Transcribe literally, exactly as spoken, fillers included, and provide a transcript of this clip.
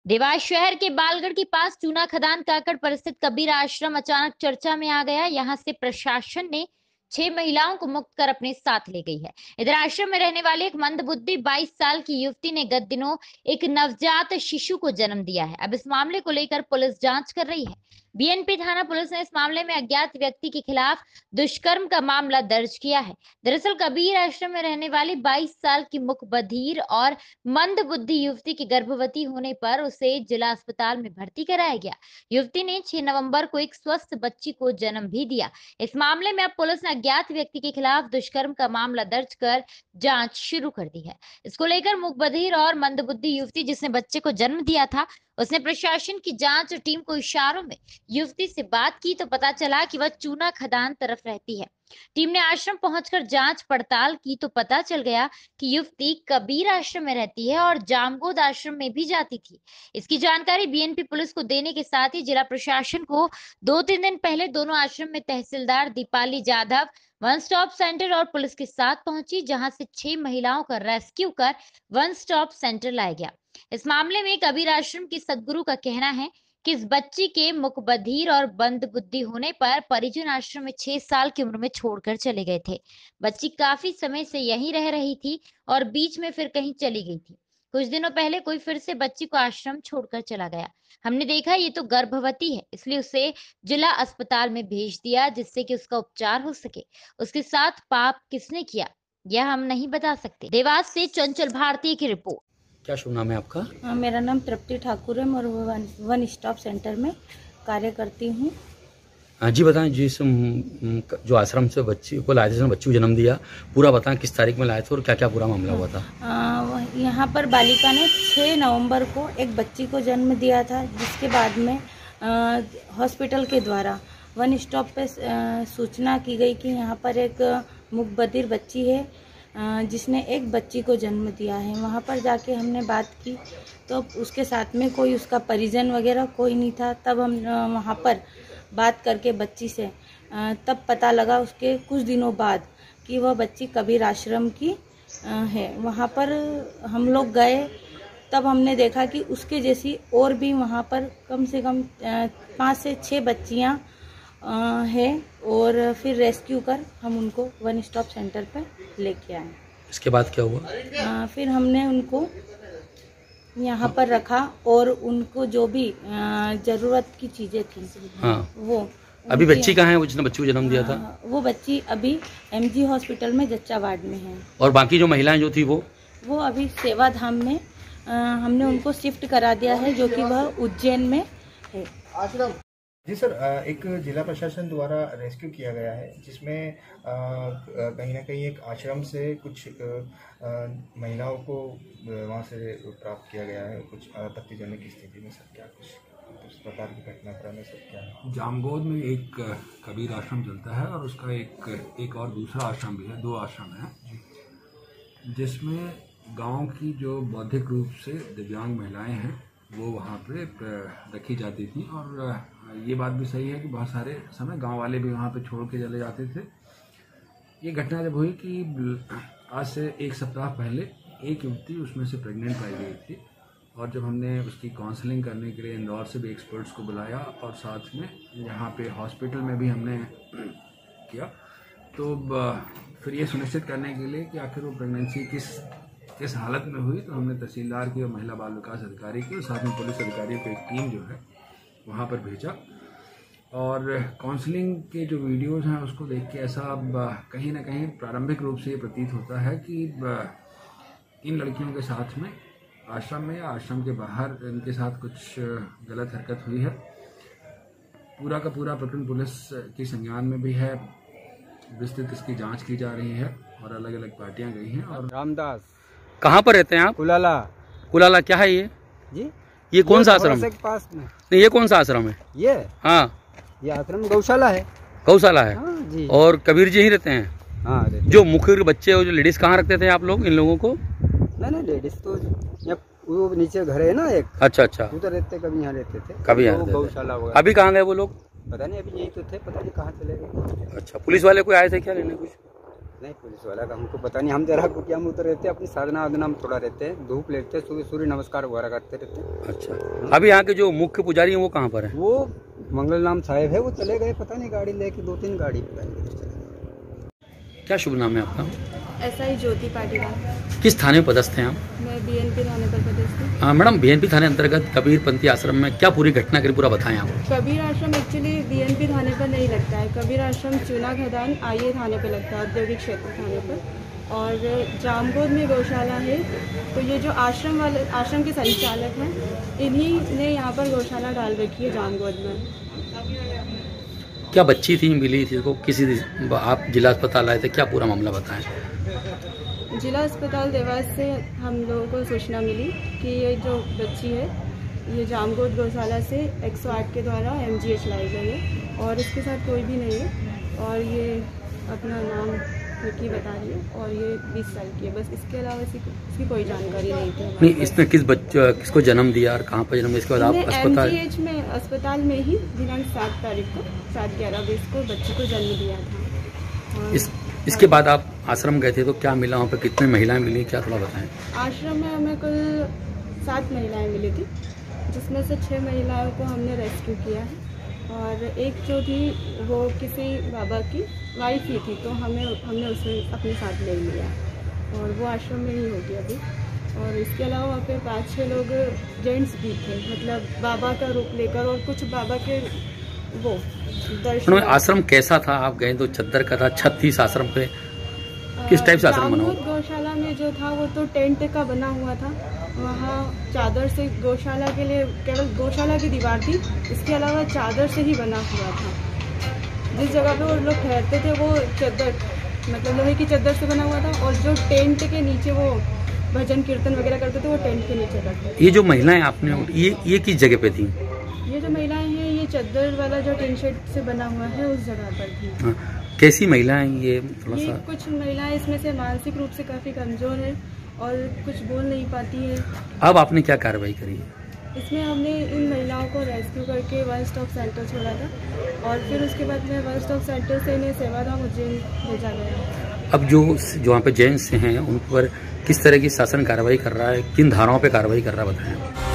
देवास शहर के बालगढ़ के पास चूना खदान काकड़ पर स्थित कबीर आश्रम अचानक चर्चा में आ गया। यहां से प्रशासन ने छह महिलाओं को मुक्त कर अपने साथ ले गई है। इधर आश्रम में रहने वाली एक मंदबुद्धि बाईस साल की युवती ने गत दिनों एक नवजात शिशु को जन्म दिया है। अब इस मामले को लेकर पुलिस जांच कर रही है। बीएनपी थाना पुलिस ने इस मामले में अज्ञात व्यक्ति के खिलाफ दुष्कर्म का मामला दर्ज किया है। दरअसल कबीर आश्रम में रहने वाली बाईस साल की मुखबधिर और मंदबुद्धि युवती की गर्भवती होने पर उसे जिला अस्पताल में भर्ती कराया गया। युवती ने छह नवंबर को एक स्वस्थ बच्ची को जन्म भी दिया। इस मामले में अब पुलिस ने अज्ञात व्यक्ति के खिलाफ दुष्कर्म का मामला दर्ज कर जांच शुरू कर दी है। इसको लेकर मुखबधिर और मंदबुद्धि युवती जिसने बच्चे को जन्म दिया था, उसने प्रशासन की जांच टीम को इशारों में युवती से बात की तो पता चला कि वह चूना खदान तरफ रहती है। टीम ने आश्रम पहुंचकर जांच पड़ताल की तो पता चल गया कि युवती कबीर आश्रम में रहती है और जामगोद आश्रम में भी जाती थी। इसकी जानकारी बीएनपी पुलिस को देने के साथ ही जिला प्रशासन को दो तीन दिन पहले दोनों आश्रम में तहसीलदार Deepali Jadhav one stop centre और पुलिस के साथ पहुंची, जहां से छह महिलाओं का रेस्क्यू कर वन स्टॉप सेंटर लाया गया। इस मामले में कबीर आश्रम की सदगुरु का कहना है कि इस बच्ची के मुखबधिर और मंदबुद्धि होने पर परिजन आश्रम में छह साल की उम्र में छोड़कर चले गए थे। बच्ची काफी समय से यहीं रह रही थी और बीच में फिर कहीं चली गई थी। कुछ दिनों पहले कोई फिर से बच्ची को आश्रम छोड़कर चला गया। हमने देखा ये तो गर्भवती है, इसलिए उसे जिला अस्पताल में भेज दिया जिससे कि उसका उपचार हो सके। उसके साथ पाप किसने किया यह हम नहीं बता सकते। देवास से चंचल भारती की रिपोर्ट। क्या शुभ नाम है आपका? हाँ, मेरा नाम तृप्ति ठाकुर है और वन, वन स्टॉप सेंटर में कार्य करती हूँ। हाँ जी, बताएं। जिस जो आश्रम से बच्ची को लाए थे, बच्ची को जन्म दिया, पूरा बताएं किस तारीख में लाए थे और क्या क्या पूरा मामला हुआ था। यहाँ पर बालिका ने छह नवंबर को एक बच्ची को जन्म दिया था, जिसके बाद में हॉस्पिटल के द्वारा वन स्टॉप पे आ, सूचना की गई कि यहाँ पर एक मुखबधिर बच्ची है जिसने एक बच्ची को जन्म दिया है। वहाँ पर जाके हमने बात की तो उसके साथ में कोई उसका परिजन वगैरह कोई नहीं था। तब हम वहाँ पर बात करके बच्ची से तब पता लगा उसके कुछ दिनों बाद कि वह बच्ची कबीर आश्रम की है। वहाँ पर हम लोग गए, तब हमने देखा कि उसके जैसी और भी वहाँ पर कम से कम पाँच से छः बच्चियाँ है और फिर रेस्क्यू कर हम उनको वन स्टॉप सेंटर पर लेके आए। इसके बाद क्या हुआ? आ, फिर हमने उनको यहाँ पर रखा और उनको जो भी ज़रूरत की चीज़ें थी हाँ। वो अभी बच्ची कहाँ है वो जिसने बच्ची को जन्म दिया था? आ, वो बच्ची अभी एमजी हॉस्पिटल में जच्चा वार्ड में है। और बाकी जो महिलाएं जो थी वो वो अभी सेवा धाम में आ, हमने उनको शिफ्ट करा दिया है, जो कि वह उज्जैन में है। जी सर, एक जिला प्रशासन द्वारा रेस्क्यू किया गया है जिसमें कहीं ना कहीं एक आश्रम से कुछ महिलाओं को वहां से प्राप्त किया गया है कुछ आपत्तिजनक स्थिति में। सर क्या कुछ इस प्रकार की घटनाक्रम में सर क्या है? जामगोद में एक कबीर आश्रम चलता है और उसका एक एक और दूसरा आश्रम भी है, दो आश्रम है, जिसमें गांव की जो बौद्धिक रूप से दिव्यांग महिलाएं हैं वो वहाँ पे रखी जाती थी। और ये बात भी सही है कि बहुत सारे समय गांव वाले भी वहाँ पे छोड़ के चले जाते थे। ये घटना जब हुई कि आज से एक सप्ताह पहले एक युवती उसमें से प्रेग्नेंट पाई गई थी और जब हमने उसकी काउंसलिंग करने के लिए इंदौर से भी एक्सपर्ट्स को बुलाया और साथ में यहाँ पे हॉस्पिटल में भी हमने किया, तो फिर ये सुनिश्चित करने के लिए कि आखिर वो प्रेगनेंसी किस किस हालत में हुई, तो हमने तहसीलदार की और महिला बाल विकास अधिकारी की और साथ में पुलिस अधिकारियों की एक टीम जो है वहाँ पर भेजा। और काउंसलिंग के जो वीडियोस हैं उसको देख के ऐसा अब कहीं ना कहीं प्रारंभिक रूप से ये प्रतीत होता है कि इन लड़कियों के साथ में आश्रम में या आश्रम के बाहर इनके साथ कुछ गलत हरकत हुई है। पूरा का पूरा प्रकरण पुलिस की संज्ञान में भी है, विस्तृत इसकी जाँच की जा रही है और अलग अलग पार्टियाँ गई हैं। और रामदास कहाँ पर रहते हैं आप? कुलाला। कुलाला क्या है ये? जी ये कौन सा आश्रम है? पास में। नहीं, ये कौन सा आश्रम है? ये हाँ, ये आश्रम गौशाला है। गौशाला है। हाँ, जी। और कबीर जी ही रहते हैं? हाँ, रहते। जो मुखर बच्चे हो, जो लेडीज कहाँ रखते थे आप लोग इन लोगों को? नहीं नहीं, लेडीज तो वो नीचे घर है ना एक। अच्छा अच्छा, उधर रहते, कभी यहाँ रहते थे, कभी यहाँ गौशाला। अभी कहाँ गए वो लोग? पता नहीं, अभी यही तो थे, पता नहीं कहाँ चले गए। अच्छा, पुलिस वाले कोई आए थे क्या लेने कुछ? नहीं पुलिस वाला का हमको पता नहीं, हम जरा कुटिया में उतर रहते हैं, अपनी साधना वाधना में थोड़ा रहते हैं, धूप लेते हैं, सुबह सूर्य नमस्कार वगैरह करते रहते हैं। अच्छा, अभी यहाँ के जो मुख्य पुजारी हैं वो कहाँ पर है? वो मंगल नाम साहेब है, वो चले गए, पता नहीं गाड़ी लेके, दो तीन गाड़ी पता नहीं किधर चले गए। क्या शुभ नाम है आपका? ऐसा ही ज्योति पाटीदार। किस थाने में पदस्थ हैं आप? मैं बीएनपी थाने पर पदस्थ हूँ। हाँ मैडम, बीएनपी थाने अंतर्गत कबीर पंथी आश्रम में क्या पूरी घटना करी, पूरा बताएं आप। कबीर आश्रम एक्चुअली बीएनपी थाने पर नहीं लगता है, कबीर आश्रम चूना खदान आईए थाने पर लगता है, औद्योगिक क्षेत्र थाने पर। और जामगोद में गौशाला है, तो ये जो आश्रम वाले आश्रम के संचालक हैं, इन्हीं ने यहाँ पर गौशाला डाल रखी है जामगोद में। क्या बच्ची थी मिली थी को किसी आप जिला अस्पताल आए थे, क्या पूरा मामला बताएं? जिला अस्पताल देवास से हम लोगों को सूचना मिली कि ये जो बच्ची है ये जामगोद गौशाला से एक सौ आठ के द्वारा एमजीएच लाई गई है और इसके साथ कोई भी नहीं है और ये अपना नाम की बता रही है और ये बीस साल की है, बस इसके अलावा इसकी, इसकी कोई जानकारी नहीं थी। नहीं, इसने किस बच्चे किसको जन्म दिया और कहाँ पर जन्म दिया, इसके बाद आप अस्पताल एमजीएच में अस्पताल में ही दिनांक सात तारीख को सात ग्यारह बीस को बच्ची को जन्म दिया था। इस इसके बाद आप आश्रम गए थे तो क्या मिला वहाँ पर, कितनी महिलाएं मिली, क्या थोड़ा बताएं? आश्रम में हमें कुल सात महिलाएं मिली थी, जिसमें से छह महिलाओं को हमने रेस्क्यू किया है और एक जो थी वो किसी बाबा की वाइफ ही थी, तो हमें हमने उसे अपने साथ ले लिया और वो आश्रम में ही होगी अभी। और इसके अलावा वहाँ पे पाँच छः लोग जेंट्स भी थे, मतलब बाबा का रूप लेकर, और कुछ बाबा के वो दर्शन। आश्रम कैसा था? आप गए तो चद्दर का था, छत थी इस आश्रम पे, किस टाइप से आश्रम बना हुआ? गौशाला में जो था वो तो टेंट का बना हुआ था, वहाँ चादर से गौशाला के लिए केवल गौशाला की दीवार थी, इसके अलावा चादर से ही बना हुआ था। जिस जगह पे वो लोग ठहरते थे वो चद्दर, मतलब लोहे की चद्दर से बना हुआ था, और जो टेंट के नीचे वो भजन कीर्तन वगैरह करते थे वो टेंट के नीचे करते थे। ये जो महिलाएं आपने ये ये किस जगह पे थी? ये जो महिलाएं हैं ये चद्दर वाला जो टेंट शेड से बना हुआ है उस जगह पर थी। हाँ, कैसी महिलाएं ये थोड़ा ये सा? कुछ महिलाएं इसमें से मानसिक रूप से काफ़ी कमज़ोर है और कुछ बोल नहीं पाती है। अब आपने क्या कार्रवाई करी है? इसमें हमने इन महिलाओं को रेस्क्यू करके वन स्टॉप सेंटर छोड़ा था और फिर उसके बाद में वन स्टॉप सेंटर से इन्हें सेवाधाम उज्जैन भेजा गया। अब जो जो वहाँ पे जेंट्स हैं उन पर किस तरह की शासन कार्रवाई कर रहा है, किन धाराओं पे कार्रवाई कर रहा है बताएं?